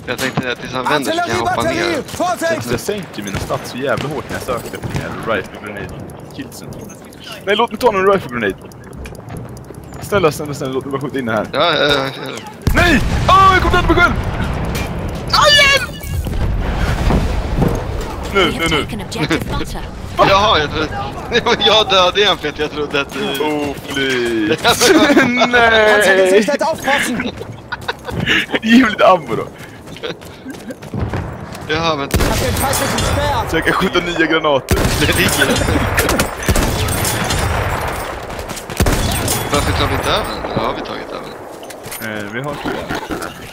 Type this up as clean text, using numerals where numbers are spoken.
Jag tänkte att tills han vänder så kan jag hoppa ner. Jag sänker mina stats så jävla hårt när jag söker efter en rifle grenade killsen. Nej, låt mig ta någon rifle grenade. Snälla, låt mig bara skjuta in den här. Ja. Nej! Jag kom döda mig själv! Aj! Nu. Jaha, jag dödade en för att jag trodde att du... Oh, please. Nej! Ge mig lite ammo då. Jaha, vänta. Så jag kan skjuta nya granater. Det ligger. Varför tar vi inte över den? Ja, vi har tagit över den. Vi har inte.